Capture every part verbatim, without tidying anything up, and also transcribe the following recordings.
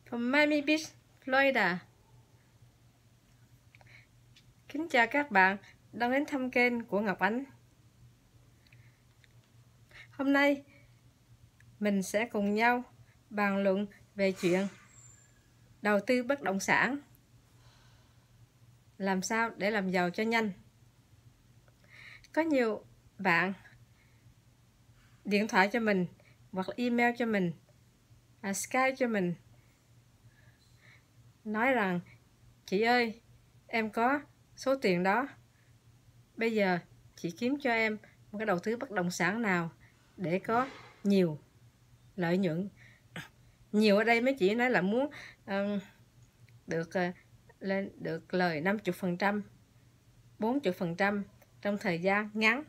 from Miami Beach, Florida. Kính chào các bạn đang đến thăm kênh của Ngọc Ánh. Hôm nay mình sẽ cùng nhau bàn luận về chuyện đầu tư bất động sản, làm sao để làm giàu cho nhanh. Có nhiều bạn điện thoại cho mình hoặc là email cho mình, à, Skype cho mình, nói rằng chị ơi, em có số tiền đó, bây giờ chị kiếm cho em một cái đầu tư bất động sản nào để có nhiều lợi nhuận. Nhiều ở đây mấy chị nói là muốn uh, được uh, lên được lời năm mươi phần trăm, bốn mươi phần trăm trong thời gian ngắn.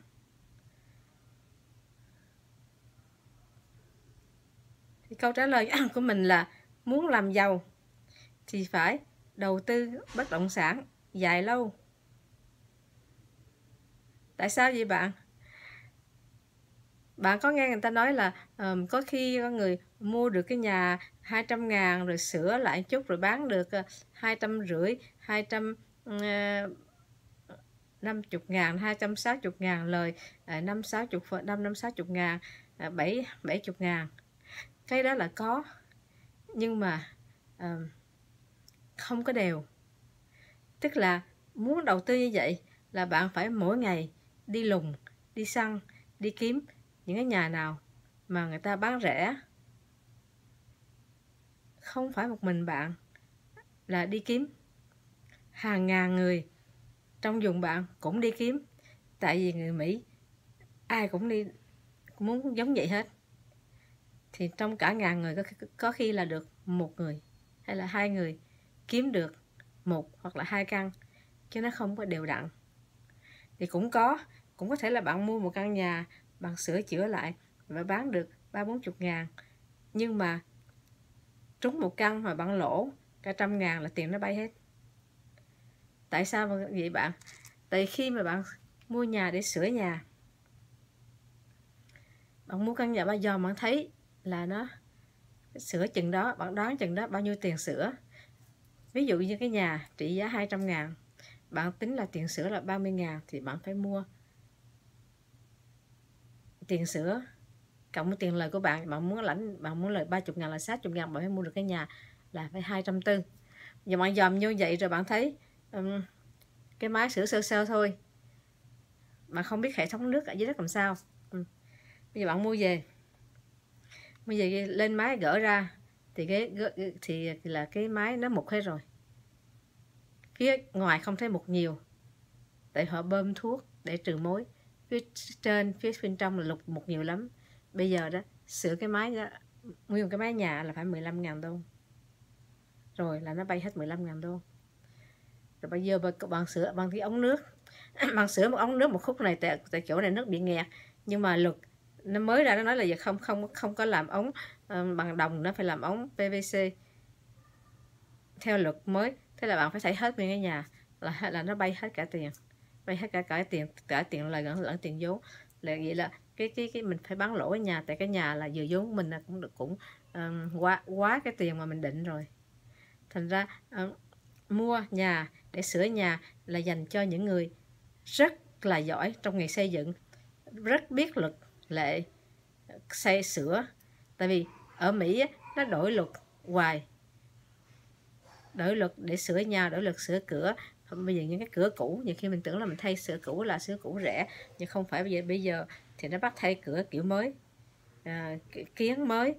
Thì câu trả lời của mình là muốn làm giàu thì phải đầu tư bất động sản dài lâu. Tại sao vậy bạn? Bạn có nghe người ta nói là um, có khi có người mua được cái nhà hai trăm ngàn rồi sửa lại chút rồi bán được uh, hai trăm rưỡi, hai trăm năm mươi ngàn, hai trăm sáu mươi ngàn, lời uh, năm sáu chục năm năm sáu chục ngàn, uh, bảy bảy chục ngàn. Cái đó là có, nhưng mà uh, không có đều. Tức là muốn đầu tư như vậy là bạn phải mỗi ngày đi lùng, đi săn, đi kiếm những cái nhà nào mà người ta bán rẻ. Không phải một mình bạn là đi kiếm, hàng ngàn người trong vùng bạn cũng đi kiếm. Tại vì người Mỹ ai cũng đi cũng muốn giống vậy hết. Thì trong cả ngàn người có, có khi là được một người hay là hai người kiếm được một hoặc là hai căn, chứ nó không có đều đặn. Thì cũng có cũng có thể là bạn mua một căn nhà, bạn sửa chữa lại và bán được ba bốn chục ngàn, nhưng mà trúng một căn mà bạn lỗ cả trăm ngàn là tiền nó bay hết. Tại sao vậy bạn? Tại khi mà bạn mua nhà để sửa nhà, bạn mua căn nhà bao giờ bạn thấy là nó sửa chừng đó, bạn đoán chừng đó bao nhiêu tiền sửa. Ví dụ như cái nhà trị giá hai trăm ngàn, bạn tính là tiền sửa là ba mươi ngàn, thì bạn phải mua tiền sửa cộng với tiền lời của bạn. Bạn muốn lãnh, bạn muốn lời ba mươi ngàn là sáu mươi ngàn, bạn phải mua được cái nhà là phải hai trăm tư. Giờ bạn dòm như vậy rồi bạn thấy um, cái máy sửa sơ sơ thôi, bạn không biết hệ thống nước ở dưới đất làm sao. um. Bây giờ bạn mua về mua về lên máy gỡ ra thì cái thì là cái máy nó mục hết rồi. Phía ngoài không thấy mục nhiều, tại họ bơm thuốc để trừ mối. Phía trên, phía bên trong là lục mục nhiều lắm. Bây giờ đó sửa cái máy đó, nguyên cái mái nhà là phải mười lăm ngàn đô, rồi là nó bay hết mười lăm ngàn đô. Rồi bây giờ bạn sửa bằng cái ống nước bạn sửa một ống nước một khúc này, tại, tại chỗ này nước bị nghẹt, nhưng mà luật nó mới ra nó nói là giờ không không không có làm ống uh, bằng đồng, nó phải làm ống pê vê xê theo luật mới. Thế là bạn phải thấy hết nguyên cái nhà là là nó bay hết cả tiền, bay hết cả cả tiền cả tiền lời lẫn lẫn tiền vốn. Là vậy là cái cái cái mình phải bán lỗ cái nhà, tại cái nhà là vừa vốn mình là cũng được cũng um, quá quá cái tiền mà mình định rồi. Thành ra um, mua nhà để sửa nhà là dành cho những người rất là giỏi trong nghề xây dựng, rất biết luật lệ xây sửa. Tại vì ở Mỹ nó đổi luật hoài, đổi luật để sửa nhà, đổi luật sửa cửa. Bây giờ những cái cửa cũ, nhiều khi mình tưởng là mình thay sửa cũ là sửa cũ rẻ, nhưng không phải. Bây giờ bây giờ thì nó bắt thay cửa kiểu mới, à, kiến mới.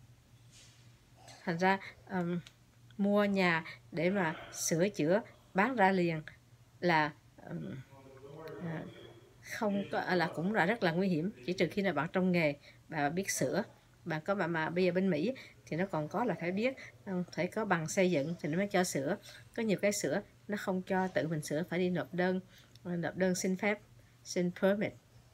Thành ra um, mua nhà để mà sửa chữa bán ra liền là um, à, không có, là cũng là rất là nguy hiểm. Chỉ trừ khi là bạn trong nghề, bạn biết sửa, bạn có mà, mà bây giờ bên Mỹ thì nó còn có là phải biết, phải có bằng xây dựng thì nó mới cho sửa. Có nhiều cái sửa nó không cho tự mình sửa, phải đi nộp đơn, nộp đơn xin phép, xin permit.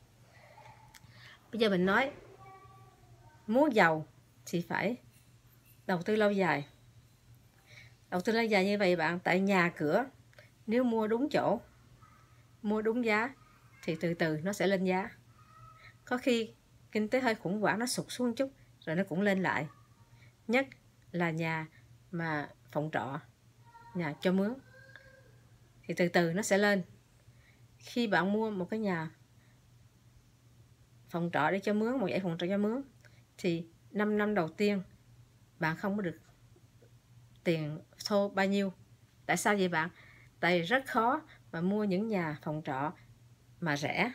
Bây giờ mình nói muốn giàu thì phải đầu tư lâu dài. Đầu tư lâu dài như vậy bạn, tại nhà cửa nếu mua đúng chỗ, mua đúng giá thì từ từ nó sẽ lên giá. Có khi kinh tế hơi khủng hoảng nó sụt xuống một chút rồi nó cũng lên lại. Nhất là nhà mà phòng trọ, nhà cho mướn, thì từ từ nó sẽ lên. Khi bạn mua một cái nhà phòng trọ để cho mướn, một dãy phòng trọ cho mướn, thì năm năm đầu tiên bạn không có được tiền thô bao nhiêu. Tại sao vậy bạn? Tại rất khó mà mua những nhà phòng trọ mà rẻ.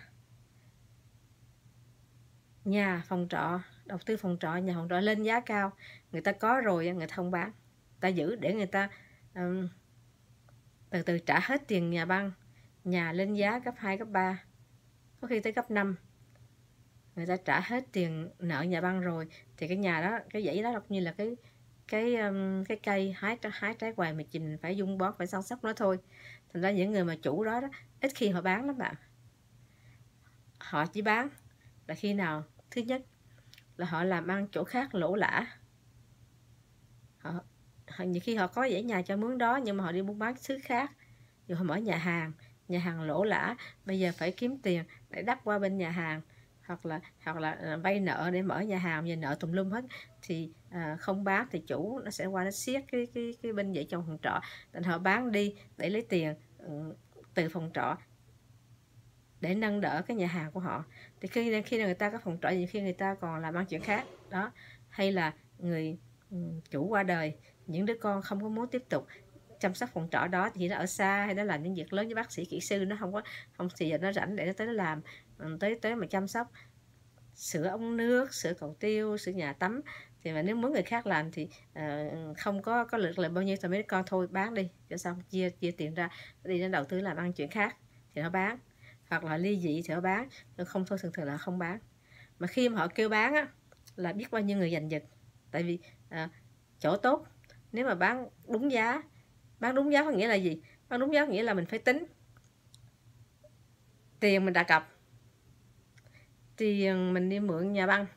Nhà phòng trọ, đầu tư phòng trọ, nhà phòng trọ lên giá cao, người ta có rồi người ta không bán, ta giữ để người ta um, từ từ trả hết tiền nhà băng. Nhà lên giá cấp hai, cấp ba, có khi tới cấp năm, người ta trả hết tiền nợ nhà băng rồi, thì cái nhà đó, cái dãy đó như là cái cái um, cái cây hái hái trái hoài mà mình phải dung bón, phải chăm sóc nó thôi. Thành ra những người mà chủ đó, đó ít khi họ bán lắm bạn. Họ chỉ bán là khi nào thứ nhất là họ làm ăn chỗ khác lỗ lã, họ, họ nhiều khi họ có dãy nhà cho mướn đó nhưng mà họ đi buôn bán thứ khác, rồi họ mở nhà hàng, nhà hàng lỗ lã, bây giờ phải kiếm tiền để đắp qua bên nhà hàng, hoặc là hoặc là vay nợ để mở nhà hàng, giờ nợ tùm lum hết, thì à, không bán thì chủ nó sẽ qua nó siết cái cái cái bên vợ chồng phòng trọ, nên họ bán đi để lấy tiền um, từ phòng trọ để nâng đỡ cái nhà hàng của họ. Thì khi khi người ta có phòng trọ, nhiều khi người ta còn làm ăn chuyện khác đó, hay là người um, chủ qua đời, những đứa con không có muốn tiếp tục chăm sóc phòng trọ đó, thì nó ở xa hay nó làm những việc lớn với bác sĩ kỹ sư, nó không có không thì giờ nó rảnh để nó tới nó làm, tới tới mà chăm sóc sửa ống nước, sửa cầu tiêu, sửa nhà tắm. Thì mà nếu muốn người khác làm thì uh, không có có lực là bao nhiêu, thì mấy con thôi bán đi cho xong, chia chia tiền ra đi nó đầu tư làm ăn chuyện khác thì nó bán, hoặc là ly dị thì nó bán, không thôi thường thường là không bán. Mà khi mà họ kêu bán á, là biết bao nhiêu người giành giật. Tại vì uh, chỗ tốt, nếu mà bán đúng giá, bán đúng giá có nghĩa là gì? Bán đúng giá có nghĩa là mình phải tính tiền mình đã cọc, tiền mình đi mượn nhà băng,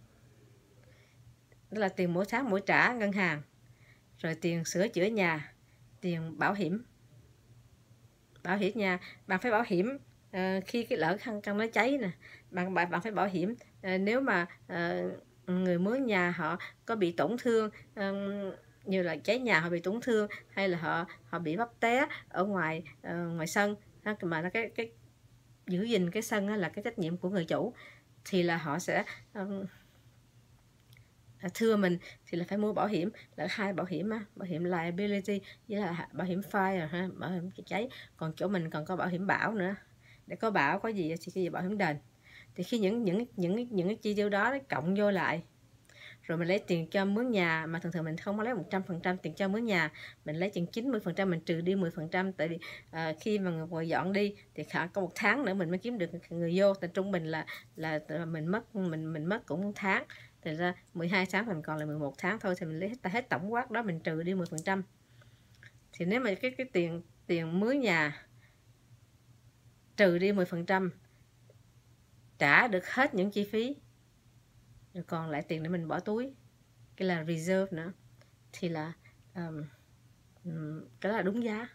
đó là tiền mỗi tháng mỗi trả ngân hàng, rồi tiền sửa chữa nhà, tiền bảo hiểm, bảo hiểm nhà, bạn phải bảo hiểm uh, khi cái lỡ căn căn nó cháy nè, bạn bạn bạn phải bảo hiểm uh, nếu mà uh, người mướn nhà họ có bị tổn thương, uh, như là cháy nhà họ bị tổn thương, hay là họ họ bị vấp té ở ngoài uh, ngoài sân, mà nó cái cái giữ gìn cái sân là cái trách nhiệm của người chủ, thì là họ sẽ um, thưa mình thì là phải mua bảo hiểm, là hai bảo hiểm á, bảo hiểm liability với là bảo hiểm fire ha, bảo hiểm cháy. Còn chỗ mình còn có bảo hiểm bão nữa, để có bão có gì thì cái gì bảo hiểm đền. Thì khi những những những những cái chi tiêu đó cộng vô lại, rồi mình lấy tiền cho mướn nhà, mà thường thường mình không có lấy một trăm phần trăm tiền cho mướn nhà, mình lấy chừng chín mươi phần trăm, mình trừ đi mười phần trăm. Tại vì à, khi mà người dọn đi thì có một tháng nữa mình mới kiếm được người vô, tại trung bình là là mình mất mình mình mất cũng tháng, thì ra mười hai tháng mình còn là mười một tháng thôi, thì mình lấy hết, hết tổng quát đó mình trừ đi mười phần trăm. Thì nếu mà cái cái tiền tiền mướn nhà trừ đi mười phần trăm, trả được hết những chi phí, rồi còn lại tiền để mình bỏ túi, cái là reserve nữa, thì là um, cái là đúng giá.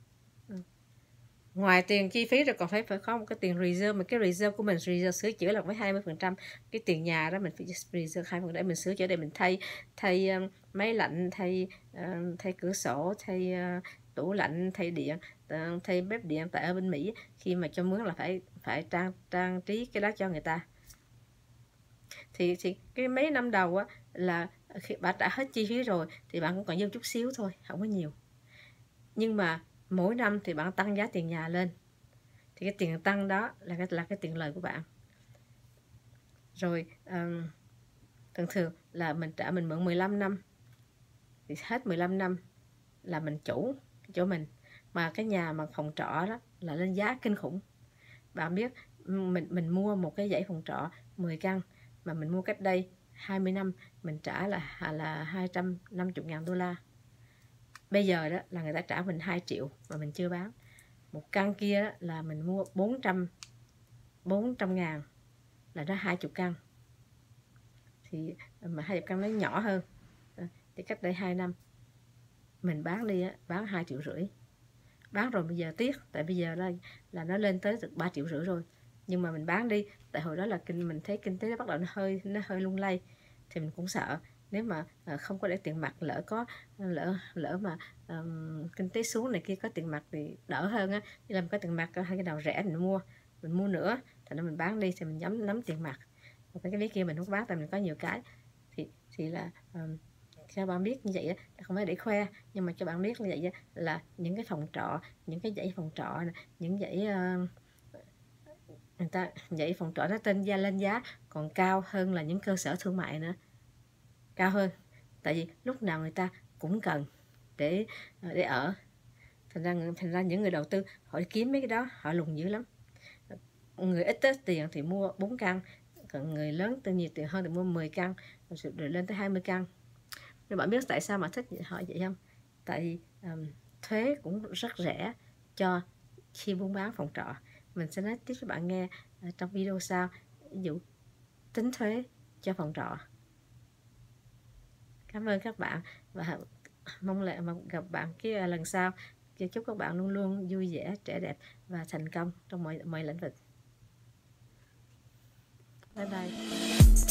Ngoài tiền chi phí rồi còn phải phải có một cái tiền reserve, mà cái reserve của mình, reserve sửa chữa là với hai mươi phần trăm. Cái tiền nhà đó mình phải reserve hai phần trăm để mình sửa chữa, để mình thay thay um, máy lạnh, thay uh, thay cửa sổ, thay uh, tủ lạnh, thay điện, uh, thay bếp điện. Tại ở bên Mỹ khi mà cho mướn là phải phải trang trang trí cái đó cho người ta. Thì thì cái mấy năm đầu á là khi bạn trả hết chi phí rồi thì bạn cũng còn dư chút xíu thôi, không có nhiều. Nhưng mà mỗi năm thì bạn tăng giá tiền nhà lên, thì cái tiền tăng đó là cái là cái tiền lời của bạn. Rồi um, thường thường là mình trả mình mượn mười lăm năm, thì hết mười lăm năm là mình chủ cái chỗ mình. Mà cái nhà mà phòng trọ đó là lên giá kinh khủng. Bạn biết mình mình mua một cái dãy phòng trọ mười căn mà mình mua cách đây hai mươi năm, mình trả là là hai trăm năm mươi ngàn đô la. Bây giờ đó là người ta trả mình hai triệu mà mình chưa bán. Một căn kia đó là mình mua bốn trăm ngàn, là nó hai mươi căn. Thì mà hai mươi căn nó nhỏ hơn. Thì cách đây hai năm mình bán đi á, bán hai triệu rưỡi. Bán rồi bây giờ tiếc, tại bây giờ là, là nó lên tới được ba triệu rưỡi rồi. Nhưng mà mình bán đi, tại hồi đó là kinh mình thấy kinh tế nó bắt đầu nó hơi nó hơi lung lay, thì mình cũng sợ. nếu mà uh, không có để tiền mặt, lỡ có lỡ lỡ mà um, kinh tế xuống này kia có tiền mặt thì đỡ hơn á. Như là mình có tiền mặt hai cái nào rẻ mình mua, mình mua nữa thành ra mình bán đi thì mình nhắm nắm tiền mặt. Còn cái ví kia mình không bán tại mình có nhiều cái, thì thì là um, cho bạn biết như vậy á, không phải để khoe nhưng mà cho bạn biết như vậy á, là những cái phòng trọ, những cái dãy phòng trọ, những dãy uh, người ta dãy phòng trọ nó tên gia lên giá còn cao hơn là những cơ sở thương mại nữa, cao hơn, tại vì lúc nào người ta cũng cần để để ở, thành ra thành ra những người đầu tư họ kiếm mấy cái đó họ lùng dữ lắm. Người ít tiền thì mua bốn căn, còn người lớn từ nhiều tiền hơn thì mua mười căn rồi lên tới hai mươi căn. Nên bạn biết tại sao mà thích họ vậy không? Tại vì um, thuế cũng rất rẻ cho khi buôn bán phòng trọ. Mình sẽ nói tiếp cho bạn nghe uh, trong video sau, ví dụ tính thuế cho phòng trọ. Cảm ơn các bạn và mong là gặp bạn cái lần sau. Chúc các bạn luôn luôn vui vẻ, trẻ đẹp và thành công trong mọi mọi lĩnh vực. Bye bye.